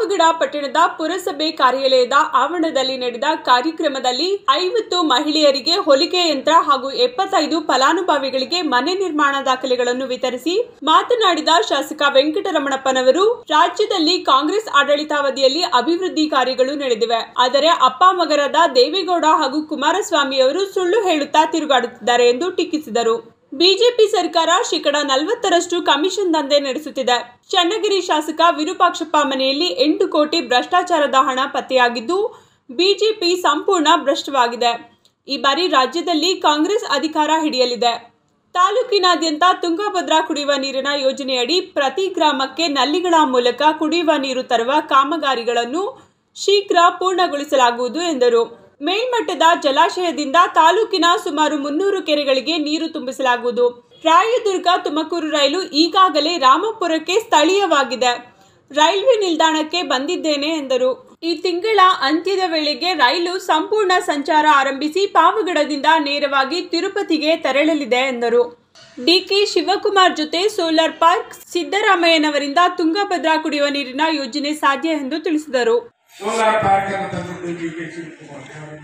ಪಾವಗಡ ಪಟ್ಟಣದ ಪುರಸಭೆ ಕಾರ್ಯಾಲಯದ ಆವರಣದಲ್ಲಿ ನಡೆದ ಕಾರ್ಯಕ್ರಮದಲ್ಲಿ 50 ಮಹಿಳೆಯರಿಗೆ ಹೊಲಿಗೆ ಯಂತ್ರ ಹಾಗೂ 75 ಫಲಾನುಭವಿಗಳಿಗೆ ಮನೆ ನಿರ್ಮಾಣ ದಾಖಲೆಗಳನ್ನು ವಿತರಿಸಿ ಮಾತನಾಡಿದ ಶಾಸಕ ವೆಂಕಟರಮಣಪ್ಪನವರು, ರಾಜ್ಯದಲ್ಲಿ ಕಾಂಗ್ರೆಸ್ ಆಡಳಿತಾವಧಿಯಲ್ಲಿ ಅಭಿವೃದ್ಧಿ ಕಾರ್ಯಗಳು ನಡೆದಿವೆ. ಆದರೆ ಅಪ್ಪ ಮಗರಾದ ದೇವೇಗೌಡ ಹಾಗೂ ಕುಮಾರಸ್ವಾಮಿ ಅವರು ಸುಳ್ಳು ಹೇಳುತ್ತಾ ತಿರುಗಾಡುತ್ತಿದ್ದಾರೆ ಎಂದು ಟೀಕಿಸಿದರು. ಬಿಜೆಪಿ ಸರ್ಕಾರ ಶೇಕಡಾ 40ರಷ್ಟು ಕಮಿಷನ್ ದಂಧೆ ನಡೆಸುತ್ತಿದೆ. ಚನ್ನಗಿರಿ ಶಾಸಕ ವಿರೂಪಾಕ್ಷಪ್ಪ ಮನೆಯಲ್ಲಿ 8 ಕೋಟಿ ಭ್ರಷ್ಟಾಚಾರದ ಹಣ ಪತ್ತೆಯಾಗಿದ್ದು, ಬಿಜೆಪಿ ಸಂಪೂರ್ಣ ಭ್ರಷ್ಟವಾಗಿದೆ. ಈ ಬಾರಿ ರಾಜ್ಯದಲ್ಲಿ ಕಾಂಗ್ರೆಸ್ ಅಧಿಕಾರ ಹಿಡಿಯಲಿದೆ. ತಾಲೂಕಿನಾದ್ಯಂತ ತುಂಗಭದ್ರಾ ಕುಡಿಯುವ ನೀರಿನ ಯೋಜನೆಯಡಿ ಪ್ರತಿ ಗ್ರಾಮಕ್ಕೆ ನಲ್ಲಿಗಳ ಮೂಲಕ ಕುಡಿಯುವ ನೀರು ತರುವ ಕಾಮಗಾರಿಗಳನ್ನು ಶೀಘ್ರ ಪೂರ್ಣಗೊಳಿಸಲಾಗುವುದು ಎಂದರು. ಮೇಲ್ಮಟ್ಟದ ಜಲಾಶಯದಿಂದ ತಾಲೂಕಿನ ಸುಮಾರು 300 ಕೆರೆಗಳಿಗೆ ನೀರು ತುಂಬಿಸಲಾಗುವುದು. ರಾಯದುರ್ಗ ತುಮಕೂರು ರೈಲು ಈಗಾಗಲೇ ರಾಮಪುರಕ್ಕೆ ಸ್ಥಳೀಯವಾಗಿದೆ. ರೈಲ್ವೆ ನಿಲ್ದಾಣಕ್ಕೆ ಬಂದಿದ್ದೇನೆ ಎಂದರು. ಈ ತಿಂಗಳ ಅಂತ್ಯದ ವೇಳೆಗೆ ರೈಲು ಸಂಪೂರ್ಣ ಸಂಚಾರ ಆರಂಭಿಸಿ ಪಾವಗಡದಿಂದ ನೇರವಾಗಿ ತಿರುಪತಿಗೆ ತೆರಳಲಿದೆ ಎಂದರು. ಡಿಕೆ ಶಿವಕುಮಾರ್ ಜೊತೆ ಸೋಲಾರ್ ಪಾರ್ಕ್, ಸಿದ್ದರಾಮಯ್ಯನವರಿಂದ ತುಂಗಭದ್ರಾ ಕುಡಿಯುವ ನೀರಿನ ಯೋಜನೆ ಸಾಧ್ಯ ಎಂದು ತಿಳಿಸಿದರು. ಸೋಲಾರ್ ಪಾರ್ಕ್ ಅನ್ನು ತಂದಿದ್ದು ಡಿಕೆ ಶಿವಕುಮಾರ್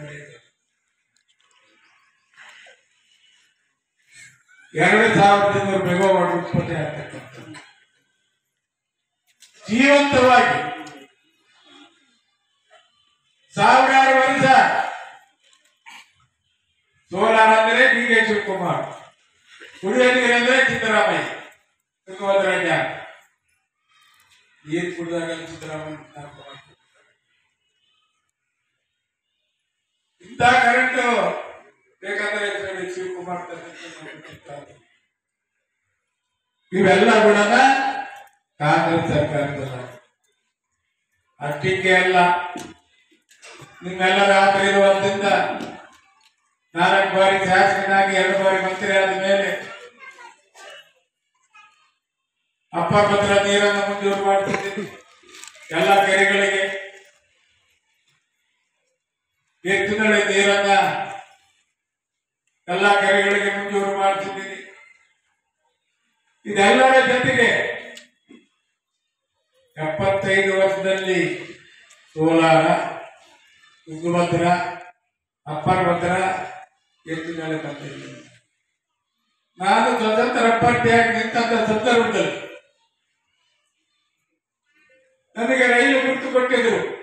2,500 ಮೆಗಾವಾಟ್ ಉತ್ಪತ್ತಿ ಆಗ್ತಕ್ಕಂಥದ್ದು ಜೀವಂತವಾಗಿ ಸಾವಿರಾರು ವರ್ಷ. ಸೋಲಾರ್ ಅಂದರೆ ಡಿಕೆ ಶಿವಕುಮಾರ್, ಕುಡಿಯುವ ನೀರಂದ್ರೆ ಸಿದ್ದರಾಮಯ್ಯ. ತುಂಗಭದ್ರಾ ಡ್ಯಾಮ್ ನೀರು ಕುಡಿದಾಗ ಸಿದ್ದರಾಮಯ್ಯ ಇಂಥ ಕರೆಂಟ್ ಬೇಕಾದ್ರೆ ಶಿವಕುಮಾರ್ ಇವೆಲ್ಲ ಕೂಡ ಕಾಂಗ್ರೆಸ್ ಸರ್ಕಾರದ ಅಷ್ಟಿಕೆ ಅಲ್ಲ. ನಿಮ್ಮೆಲ್ಲರ ಆತರ ಇರುವುದರಿಂದ 4 ಬಾರಿ ಶಾಸಕನಾಗಿ 2 ಬಾರಿ ಮಂತ್ರಿ ಆದ ಮೇಲೆ ಅಪ್ಪ ಭದ್ರಾ ನೀರನ್ನು ಮಂಜೂರು ಮಾಡ್ತಿದ್ದೀನಿ. ಎಲ್ಲ ಕೆರೆಗಳಿಗೆ ಎತ್ತಿನಳೆ ನೀರನ್ನ ಎಲ್ಲ ಕೆರೆಗಳಿಗೆ ಮಂಜೂರು ಮಾಡ್ತಿದ್ದೀನಿ. ಇದೆಲ್ಲರ ಜೊತೆಗೆ 75 ವರ್ಷದಲ್ಲಿ ಸೋಲಾರ, ತುಂಗಭದ್ರಾ, ಅಪ್ಪರ್ ಭದ್ರಾ, ಎತ್ತಿನಳೆ ಬಂದಿದ್ದೀನಿ. ನಾನು ಸ್ವತಂತ್ರ ಅಭ್ಯರ್ಥಿಯಾಗಿ ನಿಂತ ಸಂದರ್ಭದಲ್ಲಿ ನನಗೆ ರೈಲು ಗುರುತು ಕೊಟ್ಟಿದ್ರು.